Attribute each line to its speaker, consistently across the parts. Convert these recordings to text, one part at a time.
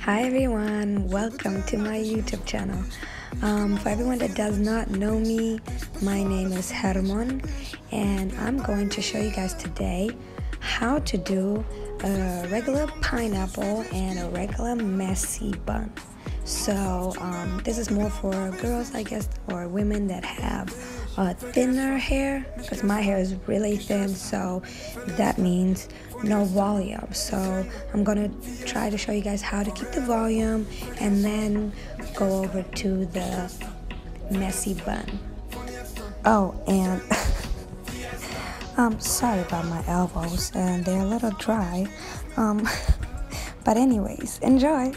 Speaker 1: Hi everyone, welcome to my YouTube channel. For everyone that does not know me, my name is Hermon and I'm going to show you guys today how to do a regular pineapple and a regular messy bun. So this is more for girls, I guess, or women that have thinner hair, because my hair is really thin, so that means no volume. So I'm gonna try to show you guys how to keep the volume and then go over to the messy bun. Oh, and sorry about my elbows, and they're a little dry, but anyways, enjoy.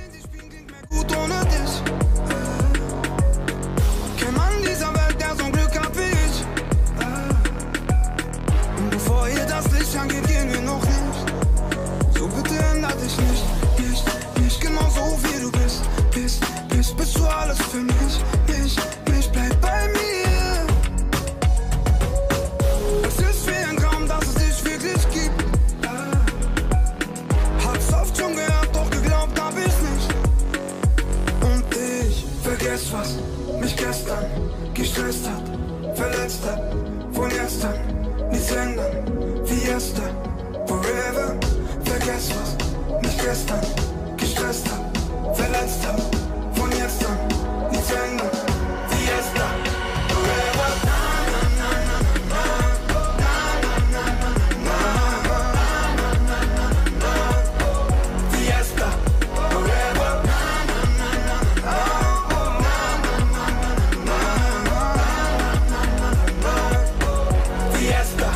Speaker 2: Gehen wir noch nicht. So bitte änder dich nicht genau so wie du bist du alles für mich, bleib bei mir. Es ist wie ein Traum, dass es dich wirklich gibt. Hab's oft schon gehört, doch geglaubt hab ich nicht. Und ich vergess, was mich gestern gestresst hat, verletzt hat. Von jetzt an nichts ändern. Fiesta, forever. Vergess, was mich gestern gestresst hat, verletzt hat. Von jetzt an nichts ändern. Fiesta, forever. Fiesta, forever. Fiesta.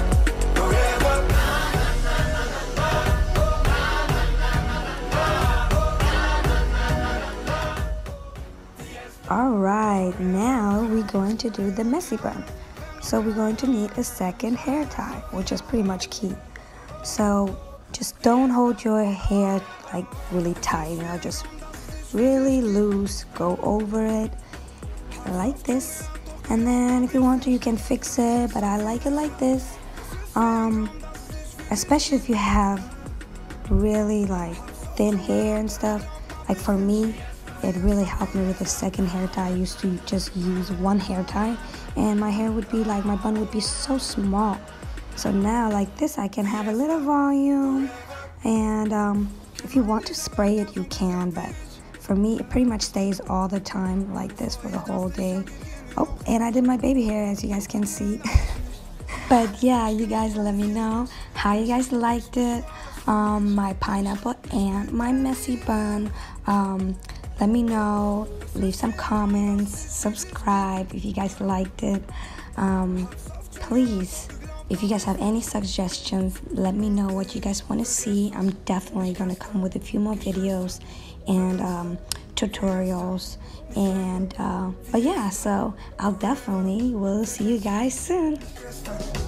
Speaker 1: Alright, now we're going to do the messy bun. So we're going to need a second hair tie, which is pretty much key. So just don't hold your hair like really tight, just really loose, go over it like this. And then if you want to, you can fix it, but I like it like this. Especially if you have really like thin hair and stuff. Like for me, it really helped me with the second hair tie. I used to just use one hair tie and my hair would be like, my bun would be so small. So now like this, I can have a little volume, and if you want to spray it, you can, but for me, it pretty much stays all the time like this for the whole day. Oh, and I did my baby hair, as you guys can see. But yeah, you guys let me know how you guys liked it, my pineapple and my messy bun. Let me know, leave some comments, subscribe if you guys liked it. Please, if you guys have any suggestions, let me know what you guys want to see. I'm definitely going to come with a few more videos and tutorials. And but yeah, so I'll definitely will see you guys soon.